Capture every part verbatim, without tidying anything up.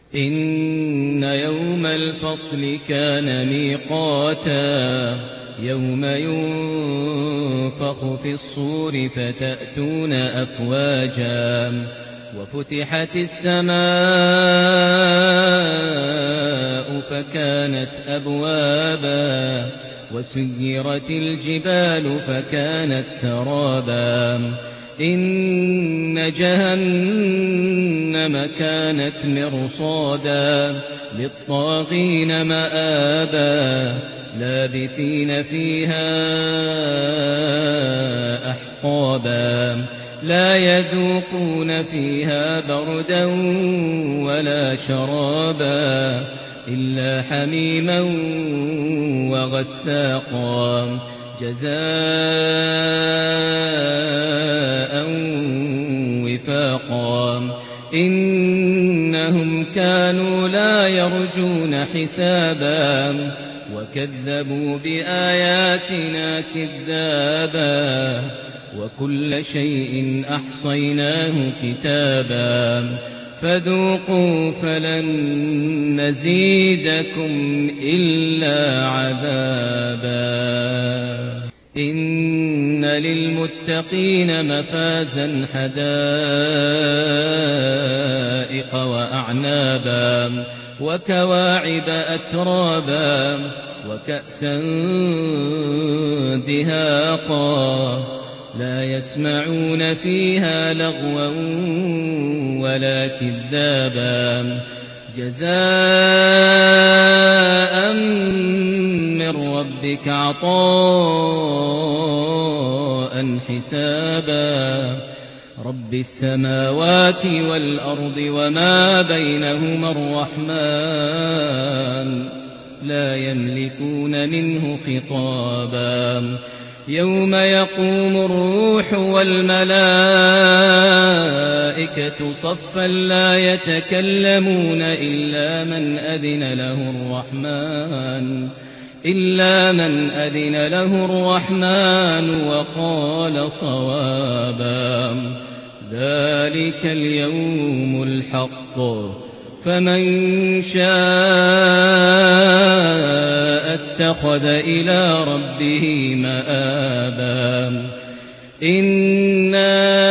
إن يوم الفصل كان ميقاتا يوم ينفخ في الصور فتأتون أفواجا وفتحت السماء فكانت أبوابا وسيرت الجبال فكانت سرابا إن جهنم كانت مرصادا للطاغين مآبا لابثين فيها أحقابا لا يذوقون فيها بردا ولا شرابا إلا حميما وغساقا جزاء وفاقا إنهم كانوا لا يرجون حسابا وكذبوا بآياتنا كذابا وكل شيء أحصيناه كتابا فذوقوا فلن نزيدكم إلا عذابا إن للمتقين مفازا حدائق وأعنابا وكواعب أترابا وكأسا دهاقا لا يسمعون فيها لغوا ولا كذابا جزاء من ربك عطاء حسابا رب السماوات والأرض وما بينهما الرحمن لا يملكون منه خطابا يوم يقوم الروح والملائكة صفا لا يتكلمون إلا من أذن له الرحمن إلا من أذن له الرحمن وقال صوابا ذلك اليوم الحق فمن شاء اتخذ إلى ربه مآبا إنا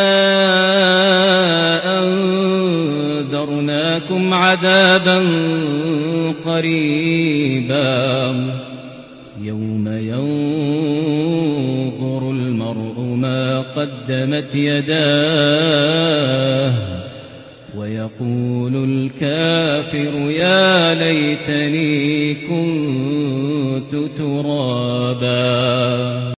أنذرناكم عذابا قريبا يوم ينظر المرء ما قدمت يداه ويقول الكافر يا ليتني كنت ترابا.